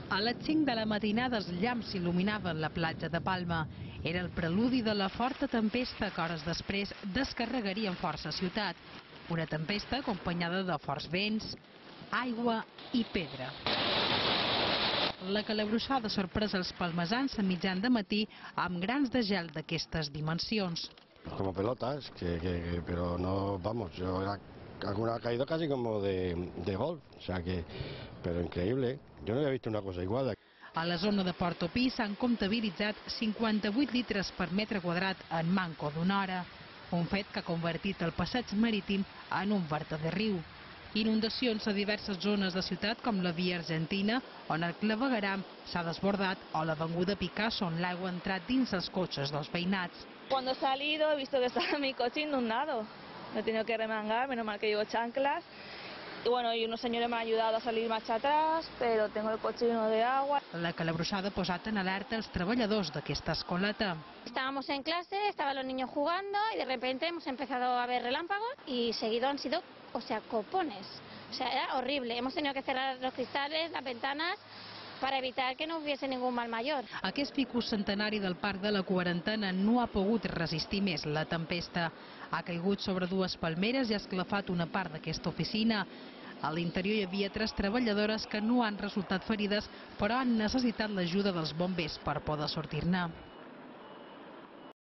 A les 5 de la matinada els llamps il·luminaven la platja de Palma. Era el preludi de la forta tempesta que hores després descarregaria en força ciutat. Una tempesta acompanyada de forts vents, aigua i pedra. La calabruixada sorpresa els palmesans a mitjan de matí amb grans de gel d'aquestes dimensions. Como pelotas, pero no, vamos, alguna ha caído casi como de golf, o sea que, pero increíble, yo no había visto una cosa igual. A la zona de Portopí s'han comptabilitzat 58 litres per metre quadrat en manco d'una hora, un fet que ha convertit el passeig marítim en un vertader riu. Inundacions a diverses zones de ciutat com la via Argentina, on el clavegueram s'ha desbordat, o l'avinguda Picasso, on l'aigua ha entrat dins els cotxes dels veïnats. Cuando he salido he visto que estaba mi coche inundado. Me he tenido que remangar, menos mal que llevo chanclas. Y bueno, y unos señores me han ayudado a salir marcha atrás, pero tengo el coche lleno de agua. La calabruixada ha posat en alerta els treballadors d'aquesta escoleta. Estábamos en clase, estaban los niños jugando y de repente hemos empezado a ver relámpagos y seguido han sido, copones. O sea, era horrible. Hemos tenido que cerrar los cristales, las ventanas, para evitar que no hubiese ningún mal mayor. Aquest ficus centenari del Parc de la Quarantena no ha pogut resistir més la tempesta. Ha caigut sobre dues palmeres i ha esclafat una part d'aquesta oficina. A l'interior hi havia 3 treballadores que no han resultat ferides, però han necessitat l'ajuda dels bombers per poder sortir-ne.